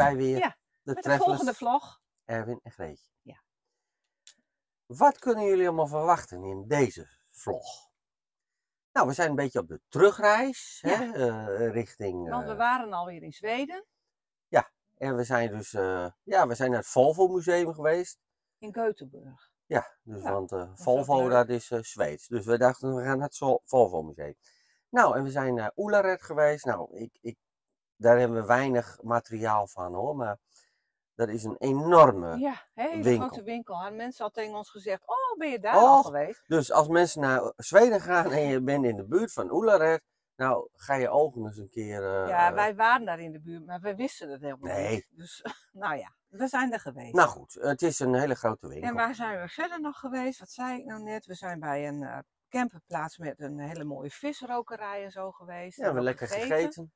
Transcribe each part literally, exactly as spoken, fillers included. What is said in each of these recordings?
wij weer. Ja, de met de volgende vlog. Erwin en Greetje. Ja. Wat kunnen jullie allemaal verwachten in deze vlog? Nou, we zijn een beetje op de terugreis, Ja. hè, uh, richting... Uh, Want we waren alweer in Zweden. Ja, en we zijn dus uh, ja, we zijn naar het Volvo Museum geweest. In Göteborg. Ja, dus Ja, want uh, dat Volvo, dat is uh, Zweeds. Dus we dachten, we gaan naar het Volvo Museum. Nou, en we zijn naar Ullared geweest. Nou, ik, ik, daar hebben we weinig materiaal van hoor, maar dat is een enorme Ja, hele winkel. grote winkel. En mensen hadden tegen ons gezegd, oh, ben je daar oh, al geweest? Dus als mensen naar Zweden gaan en je bent in de buurt van Ullared, nou, ga je ogen eens een keer... Uh, ja, wij waren daar in de buurt, maar we wisten het helemaal nee. niet. Dus, nou ja, we zijn er geweest. Nou goed, het is een hele grote winkel. En waar zijn we verder nog geweest? Wat zei ik nou net? We zijn bij een uh, camperplaats met een hele mooie visrokerij en zo geweest. Ja, we hebben lekker gegeten. gegeten.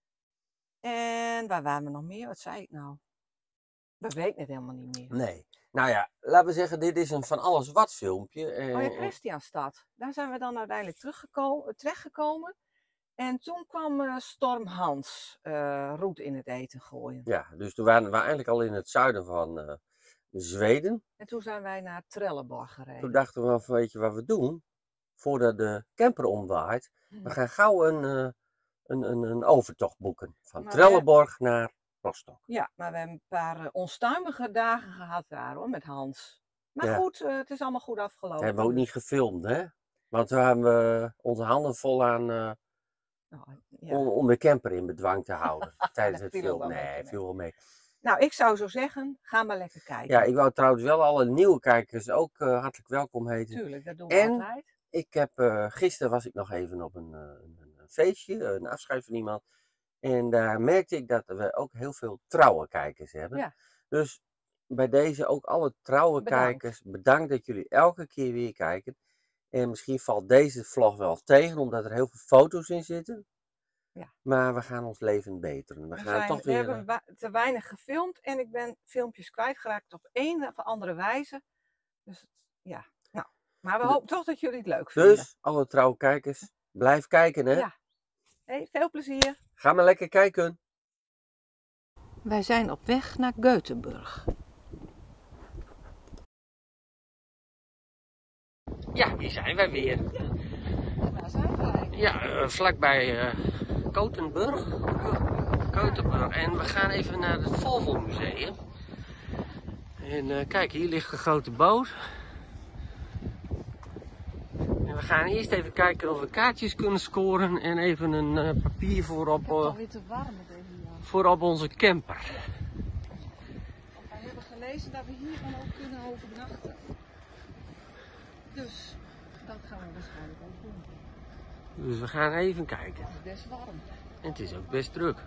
En waar waren we nog meer? Wat zei ik nou? Dat weet ik net helemaal niet meer. Nee. Nou ja, laten we zeggen, dit is een van alles wat filmpje. En... Oh ja, Christianstad. Daar zijn we dan uiteindelijk terechtgekomen. En toen kwam uh, Storm Hans uh, roet in het eten gooien. Ja, dus toen waren we eigenlijk al in het zuiden van uh, Zweden. En toen zijn wij naar Trelleborg gereden. Toen dachten we, van, weet je wat we doen? Voordat de camper omwaait, hmm. we gaan gauw een, uh, een, een, een overtocht boeken. Van maar Trelleborg we... naar Rostock. Ja, maar we hebben een paar uh, onstuimige dagen gehad daar hoor, met Hans. Maar ja. goed, uh, het is allemaal goed afgelopen. Hebben we ook niet gefilmd, hè? Want we hebben uh, onze handen vol aan... Uh, Oh, ja. om, om de camper in bedwang te houden tijdens het filmen. Nee, viel wel mee. Nou, ik zou zo zeggen, ga maar lekker kijken. Ja, ik wou trouwens wel alle nieuwe kijkers ook uh, hartelijk welkom heten. Tuurlijk, dat doen we en altijd. Ik heb, uh, gisteren was ik nog even op een, uh, een, een feestje, een afscheid van iemand. En daar merkte ik dat we ook heel veel trouwe kijkers hebben. Ja. Dus bij deze ook alle trouwe bedankt. kijkers, bedankt dat jullie elke keer weer kijken. En misschien valt deze vlog wel tegen, omdat er heel veel foto's in zitten. Ja. Maar we gaan ons leven beteren. We, we, gaan zijn, toch weer... we hebben te weinig gefilmd en ik ben filmpjes kwijtgeraakt op een of andere wijze. Dus ja, nou. Maar we de... hopen toch dat jullie het leuk vinden. Dus, alle trouwe kijkers, blijf kijken hè. Ja. Hey, veel plezier. Ga maar lekker kijken. Wij zijn op weg naar Göteborg. Ja, hier zijn wij weer. Ja, waar zijn wij? Ja, uh, vlakbij uh, Gothenburg. Göteborg. En we gaan even naar het Volvo Museum. En uh, kijk, hier ligt een grote boot. En we gaan eerst even kijken of we kaartjes kunnen scoren en even een uh, papier voor op, uh, voor op onze camper. Want wij hebben gelezen dat we hier dan ook kunnen overnachten. Dus dat gaan we waarschijnlijk ook doen. Dus we gaan even kijken. Het is best warm. En het is ook best druk.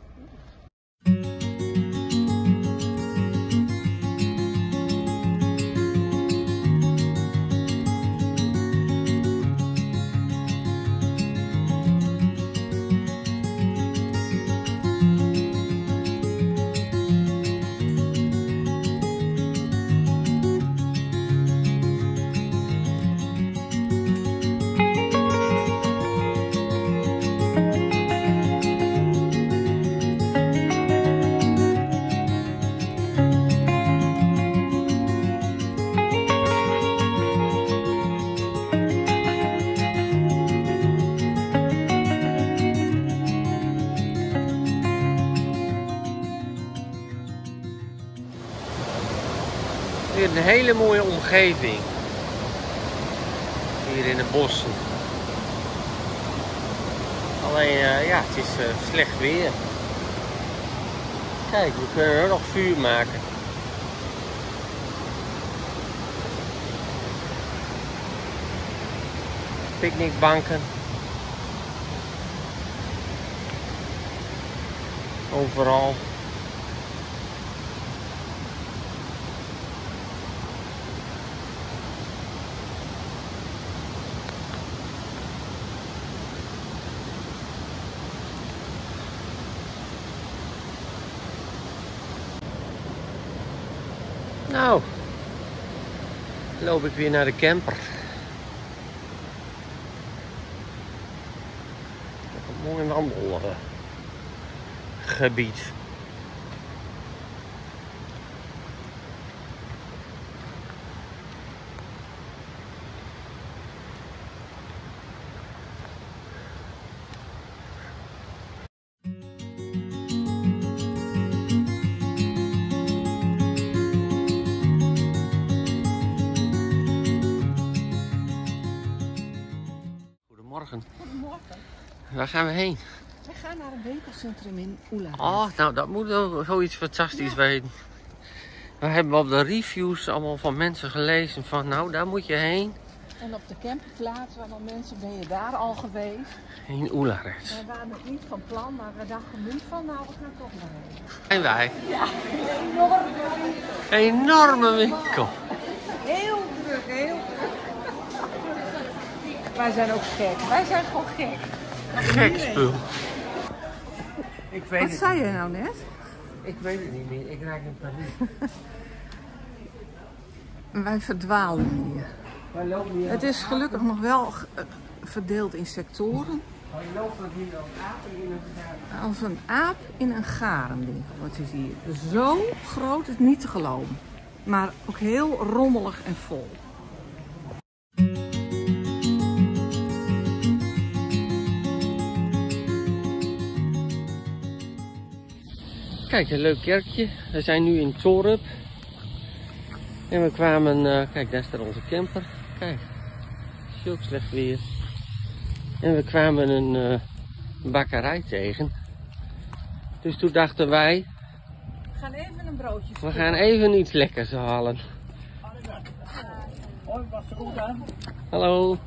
Een hele mooie omgeving hier in de bossen. Alleen uh, ja, het is uh, slecht weer. Kijk, we kunnen er nog vuur maken. Picknickbanken. Overal. Nou, loop ik weer naar de camper. Een mooi wandelgebied. Goedemorgen. Goedemorgen. Waar gaan we heen? We gaan naar een winkelcentrum in Oelared. Oh, nou dat moet wel zoiets fantastisch ja. weten. We hebben op de reviews allemaal van mensen gelezen van nou, daar moet je heen. En op de campingplaats waar dan mensen, ben je daar al geweest? In Oelared. Wij waren het niet van plan, maar we dachten nu van nou, we gaan toch naar heen. En wij? Ja, een enorme winkel. Enorme winkel. Heel druk, heel druk. Wij zijn ook gek. Wij zijn gewoon gek. Gek spul. Ik weet Wat het zei niet. je nou net? Ik weet het niet meer. Ik raak in paniek. Wij verdwalen hier. Wij lopen hier Het is gelukkig nog wel verdeeld in sectoren. Wij lopen hier als apen in een garen. Als een aap in een garenwinkel. Wat is hier? Zo groot is niet te geloven. Maar ook heel rommelig en vol. Kijk, een leuk kerkje. We zijn nu in Torup. En we kwamen, uh, kijk daar staat onze camper. Kijk, zulk slecht weer. En we kwamen een uh, bakkerij tegen. Dus toen dachten wij, We gaan even een broodje we gaan even iets lekkers halen. Hoi, was er goed aan? Hallo.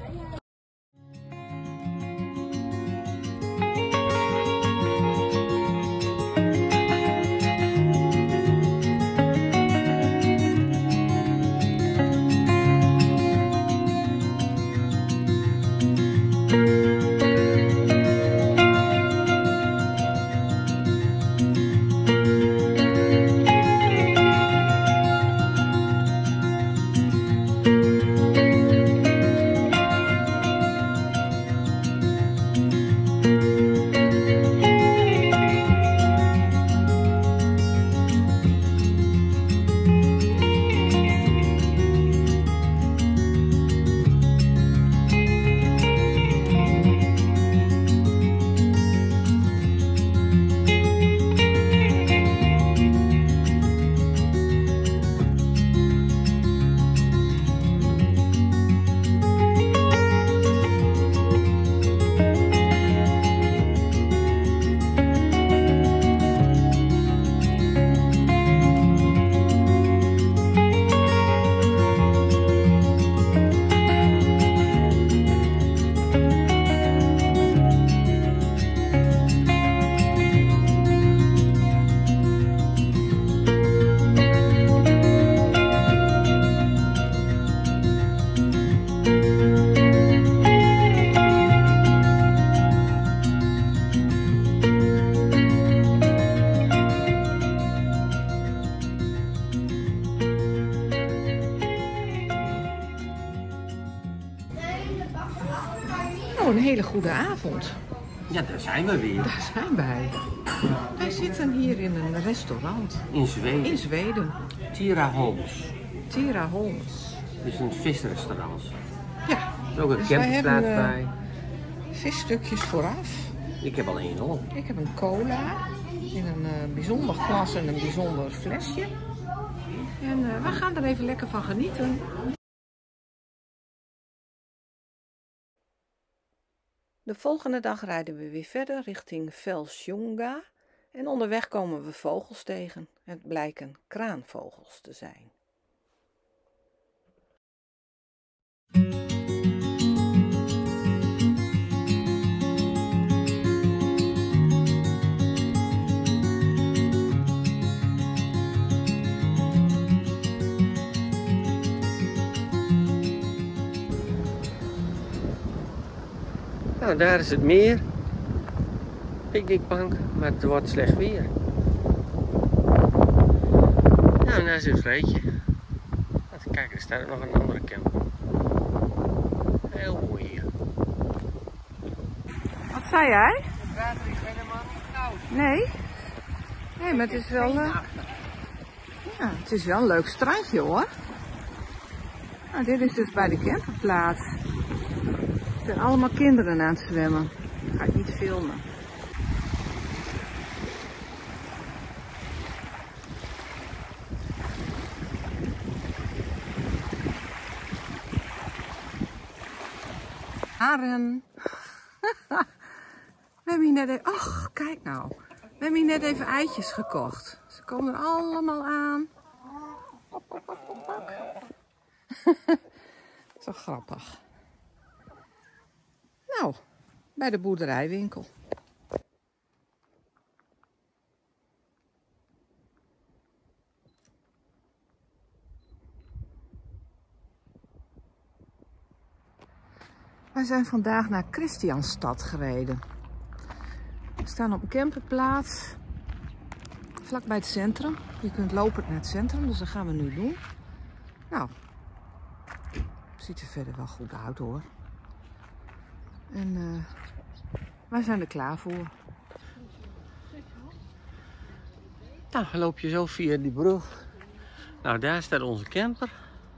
Nou, een hele goede avond. Ja, daar zijn we weer. Daar zijn wij. Wij zitten hier in een restaurant In Zweden. in Zweden. Tira Holmes. Tira Holmes. Het is een visrestaurant. Ja, Er is ook een dus wij camperplaats hebben uh, bij. visstukjes vooraf. Ik heb al één op. Ik heb een cola in een uh, bijzonder glas en een bijzonder flesje. En uh, we gaan er even lekker van genieten. De volgende dag rijden we weer verder richting Felsjunga. En onderweg komen we vogels tegen. Het blijken kraanvogels te zijn. Nou, daar is het meer. Picknickbank, maar het wordt slecht weer. Nou, daar is het vleetje. Laten we kijken, er staat nog een andere camper. Heel mooi hier. Wat zei jij? Het water is helemaal niet koud. Nee? Nee, maar het is wel, uh, ja, het is wel een leuk strandje hoor. Nou, dit is dus bij de camperplaats. Er zijn allemaal kinderen aan het zwemmen. Dat ga ik niet filmen. Haren. We hebben hier net even... Och, kijk nou. We hebben hier net even eitjes gekocht. Ze komen er allemaal aan. Zo grappig. Nou, bij de boerderijwinkel. Wij zijn vandaag naar Christianstad gereden. We staan op een camperplaats, vlakbij het centrum. Je kunt lopen naar het centrum, dus dat gaan we nu doen. Nou, het ziet er verder wel goed uit hoor. En uh, wij zijn er klaar voor. Nou, dan loop je zo via die brug. Nou, daar staat onze camper.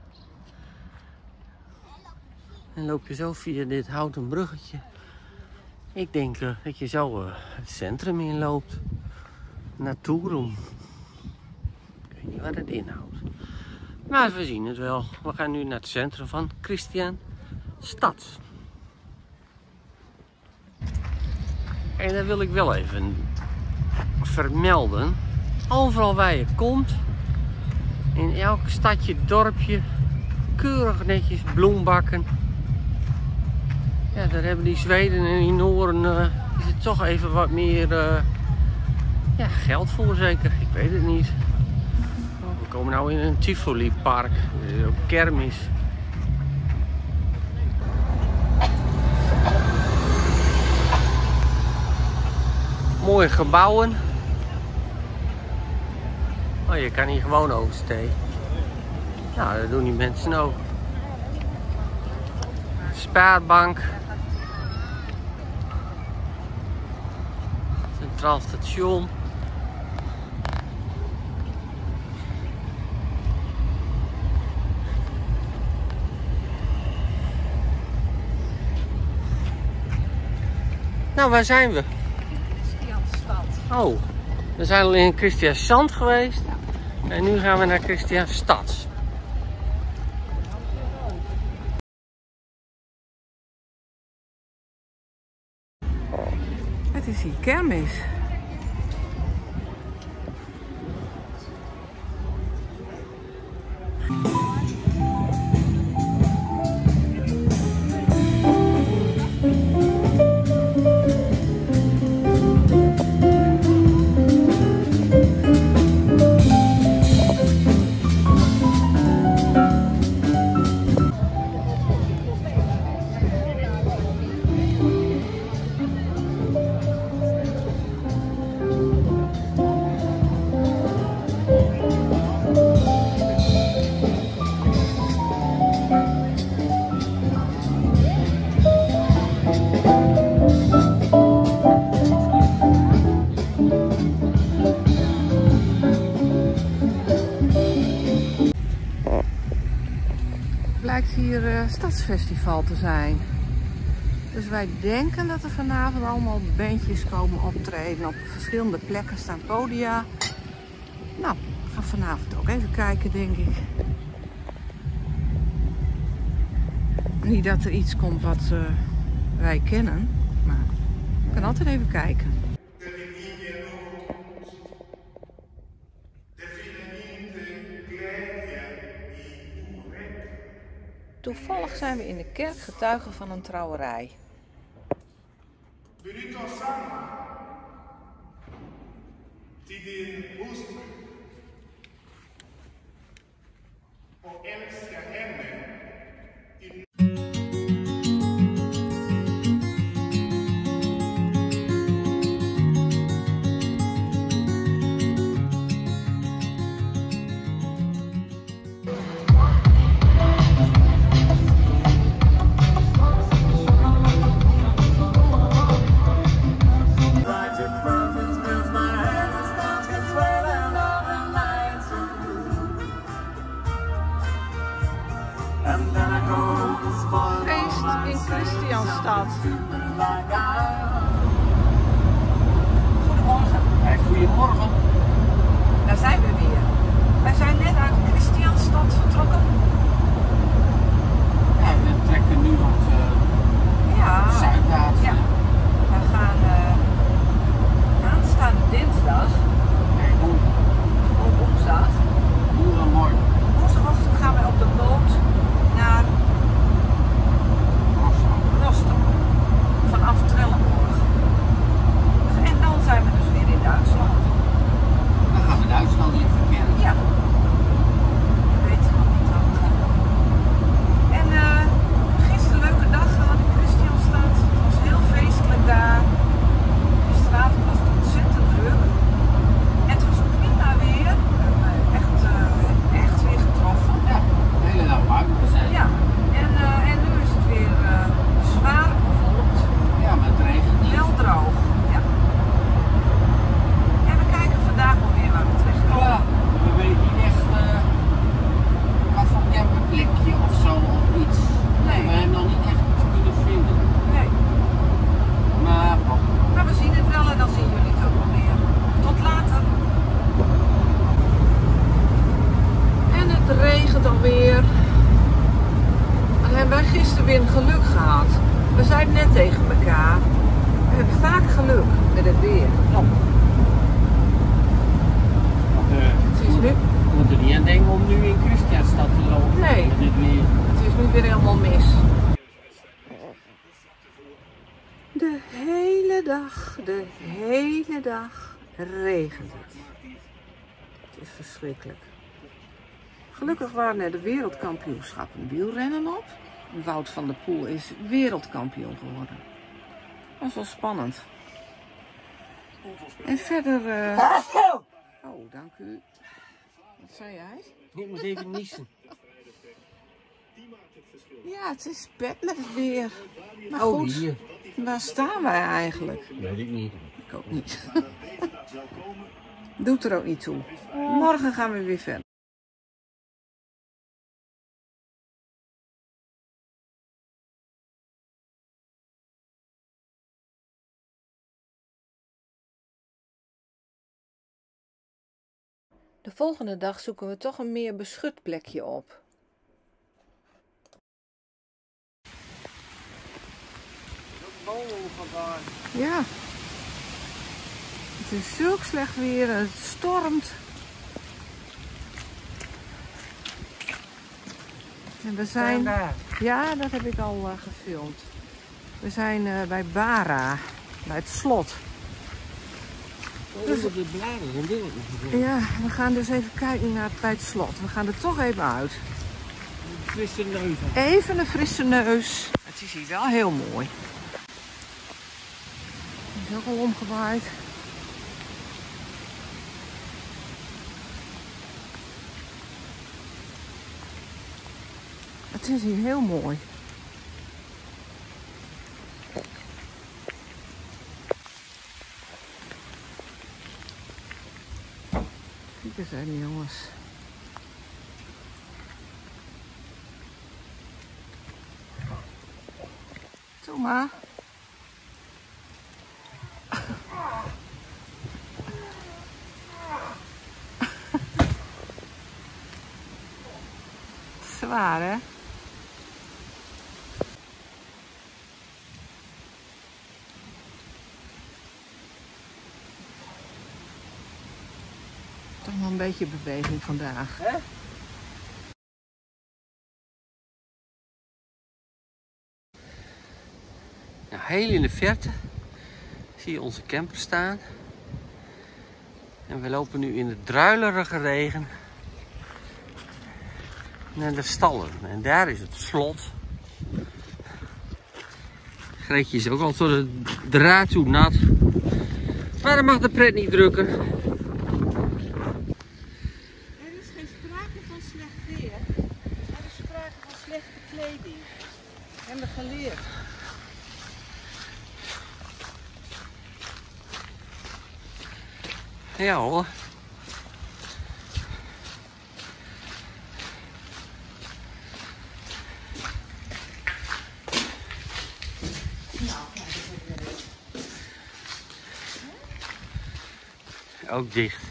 En loop je zo via dit houten bruggetje. Ik denk uh, dat je zo uh, het centrum inloopt. Naar Toerum. Ik weet niet wat het inhoudt. Maar we zien het wel. We gaan nu naar het centrum van Christianstad. En dat wil ik wel even vermelden. Overal waar je komt, in elk stadje, dorpje, keurig netjes bloembakken. Ja, daar hebben die Zweden en die Noren uh, is het toch even wat meer uh, ja, geld voor zeker. Ik weet het niet. We komen nou in een Tivoli park, op kermis. Mooie gebouwen. Oh, je kan hier gewoon oversteken. Nou, dat doen die mensen ook. Spaarbank. Centraal station. Nou, waar zijn we? Christianstad. Oh, we zijn al in Christiansand geweest. En nu gaan we naar Christianstad. Het is hier kermis. Blijkt hier uh, stadsfestival te zijn. Dus wij denken dat er vanavond allemaal bandjes komen optreden. Op verschillende plekken staan podia. Nou, we gaan vanavond ook even kijken, denk ik. Niet dat er iets komt wat uh, wij kennen, maar we kunnen altijd even kijken. Toevallig zijn we in de kerk getuigen van een trouwerij. Feest in Christianstad. Goedemorgen. Hey, goedemorgen. Daar zijn we weer. Wij zijn net uit Christianstad vertrokken. Ja, we trekken nu nog uh, zeiden net tegen elkaar, we hebben vaak geluk met het weer. Ja. Het is nu, Je moet er niet aan denken om nu in Christianstad te lopen. Nee. Met dit weer. het is nu weer helemaal mis. De hele dag, de hele dag regent het. Het is verschrikkelijk. Gelukkig waren er de wereldkampioenschappen wielrennen op. Wout van der Poel is wereldkampioen geworden. Dat was wel spannend. En verder... eh, Oh, dank u. Wat zei jij? Ik moet even niezen. Ja, het is pet met het weer. Maar Oh, goed, hier. waar staan wij eigenlijk? Weet ik niet. Ik ook niet. Doet er ook niet toe. Morgen gaan we weer verder. De volgende dag zoeken we toch een meer beschut plekje op. Ja. Het is zulk slecht weer, het stormt. En we zijn... Ja, dat heb ik al uh, gefilmd. We zijn uh, bij Bara, bij het slot. Dus de bladeren en dingen. Ja, we gaan dus even kijken naar bij het slot. We gaan er toch even uit. Een frisse neus. Even een frisse neus. Het is hier wel heel mooi. Het is ook al omgewaaid. Het is hier heel mooi. Kijk eens even, jongens. Doe maar. Zwaar, hè? Toch nog een beetje beweging vandaag. Hè? Nou, heel in de verte zie je onze camper staan. En we lopen nu in de druilerige regen naar de stallen. En daar is het slot. Greetje is ook al tot de draad toe nat. Maar dan mag de pret niet drukken. Er is geen sprake van slecht weer. Er is sprake van slechte kleding. Hebben we geleerd. Ja hoor. Ook dicht.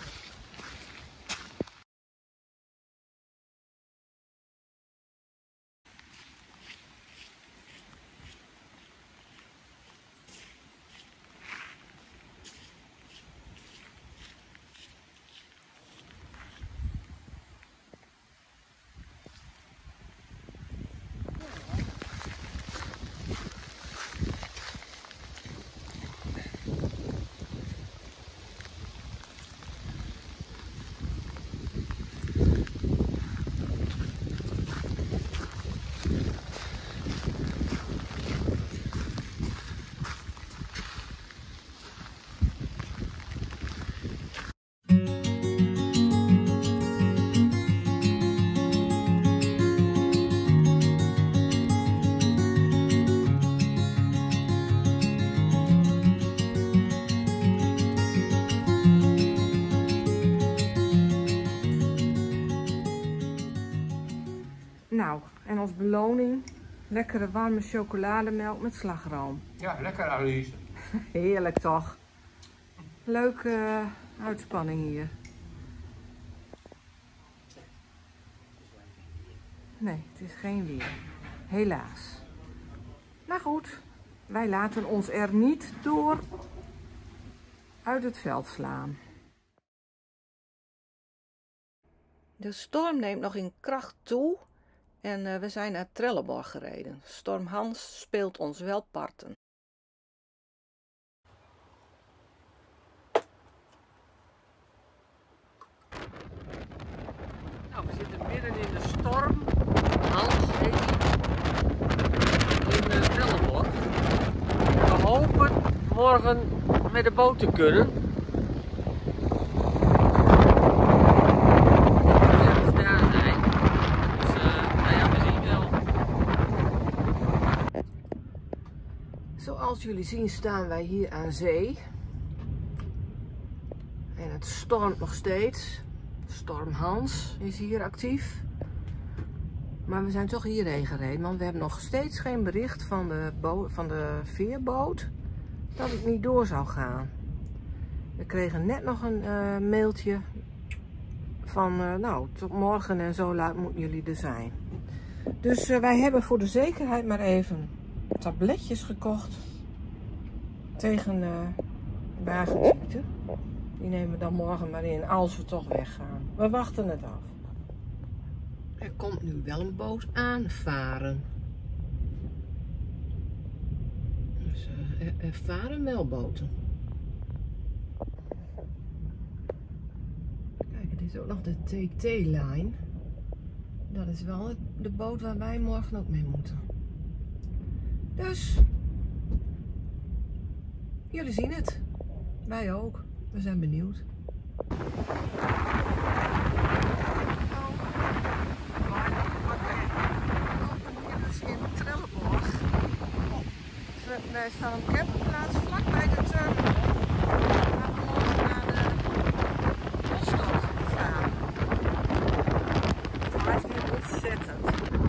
Nou, en als beloning lekkere warme chocolademelk met slagroom. Ja, lekker Alice. Heerlijk toch? Leuke uh, uitspanning hier. Nee, het is geen weer. Helaas. Maar goed, wij laten ons er niet door uit het veld slaan. De storm neemt nog in kracht toe en uh, we zijn naar Trelleborg gereden. Storm Hans speelt ons wel parten. Nou, we zitten midden in de storm. Hans heet die. In uh, Trelleborg. We hopen morgen met de boot te kunnen. Ergens daar zijn. Dus uh, nou ja, we zien wel. Zoals jullie zien staan wij hier aan zee. En het stormt nog steeds. Storm Hans is hier actief. Maar we zijn toch hierheen gereden, want we hebben nog steeds geen bericht van de, van de veerboot dat het niet door zou gaan. We kregen net nog een uh, mailtje van, uh, nou, tot morgen en zo laat moeten jullie er zijn. Dus uh, wij hebben voor de zekerheid maar even tabletjes gekocht tegen uh, wagenziekte. Die nemen we dan morgen maar in als we toch weggaan. We wachten het af. Er komt nu wel een boot aanvaren. Dus uh, er, er varen wel boten. Kijk, het is ook nog de T T-line. Dat is wel de boot waar wij morgen ook mee moeten. Dus, jullie zien het. Wij ook. We zijn benieuwd. In Trelleborg. Wij staan op een campingplaats vlakbij de terminal. Waar we morgen naar de Rostock varen. Het waait heel ontzettend.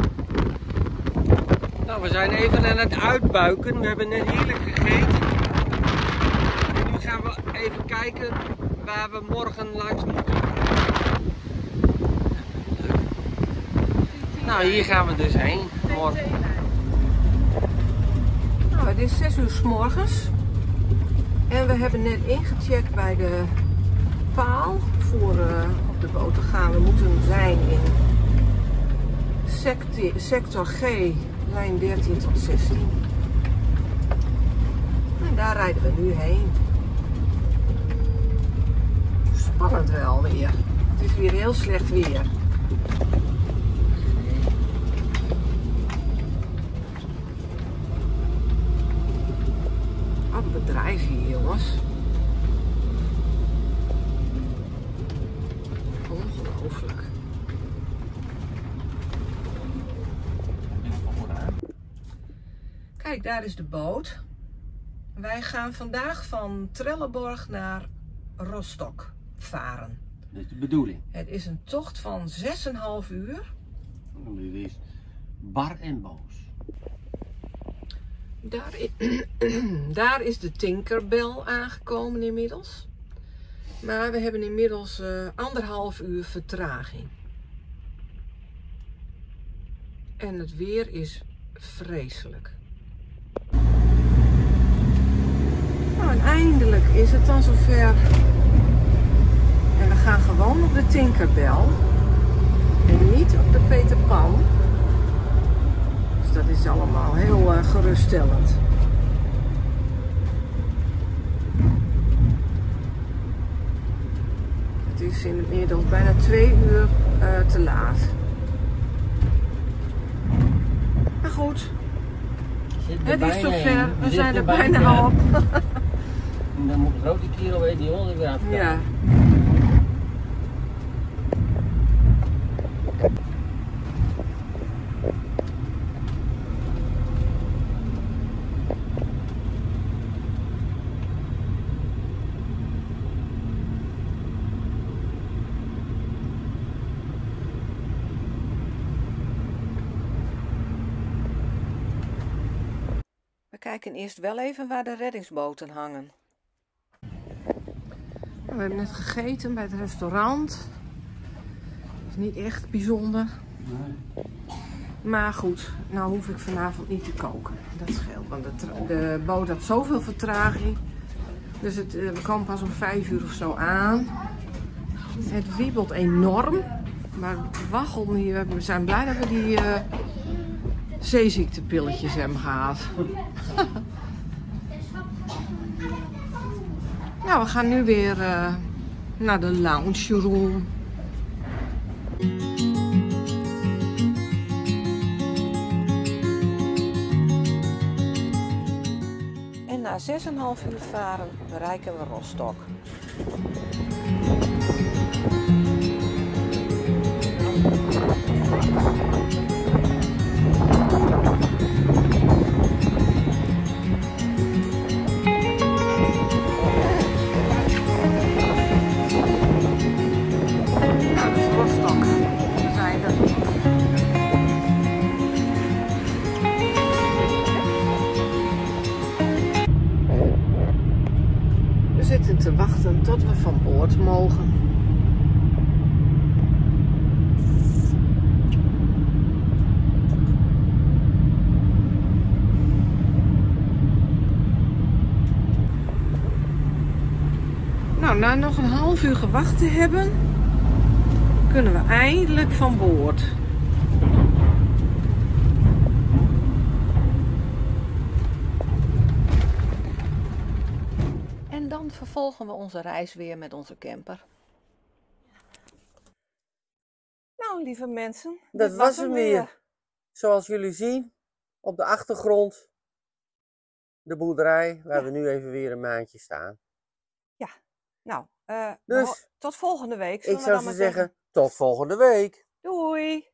Nou, we zijn even aan het uitbuiken. We hebben net heerlijk gegeten. En nu gaan we even kijken waar we morgen langs moeten. Nou, hier gaan we dus heen. Morgen. Nou, het is zes uur 's morgens. En we hebben net ingecheckt bij de paal voor uh, op de boot te gaan. We moeten zijn in secti, sector G, lijn dertien tot zestien. En daar rijden we nu heen. Spannend wel weer. Het is weer heel slecht weer. Wat een bedrijf hier, jongens. Ongelooflijk. Kijk, daar is de boot. Wij gaan vandaag van Trelleborg naar Rostock varen. Dat is de bedoeling. Het is een tocht van zes en een half uur. Dit is bar en boos. Daar is, daar is de Tinkerbell aangekomen inmiddels. Maar we hebben inmiddels uh, anderhalf uur vertraging. En het weer is vreselijk. Nou, en eindelijk is het dan zover. En we gaan gewoon op de Tinkerbell. En niet op de Peter Pan. Dus dat is allemaal heel uh, geruststellend. Het is inmiddels bijna twee uur uh, te laat. Maar goed. Het is zover. We, we zijn er bijna, bijna op. En dan moet de grote kerel weer die hond weer afkomen. Ja. We kijken eerst wel even waar de reddingsboten hangen. We hebben net gegeten bij het restaurant. Dat is niet echt bijzonder. Maar goed, nou hoef ik vanavond niet te koken. Dat scheelt, want de, de boot had zoveel vertraging. Dus het, we komen pas om vijf uur of zo aan. Het wiebelt enorm. Maar waggel hier, we zijn blij dat we die uh, zeeziektepilletjes hebben gehad. Nou, we gaan nu weer uh, naar de lounge room. En na zes en een half uur varen bereiken we Rostock. We zitten te wachten tot we van boord mogen. Nou, na nog een half uur gewacht te hebben, kunnen we eindelijk van boord. En dan vervolgen we onze reis weer met onze camper. Nou, lieve mensen, Dat dit was hem weer. Zoals jullie zien, op de achtergrond, de boerderij, waar Ja. we nu even weer een maandje staan. Ja, nou, uh, Dus tot volgende week. ik zou ze zeggen, tot volgende week. Doei!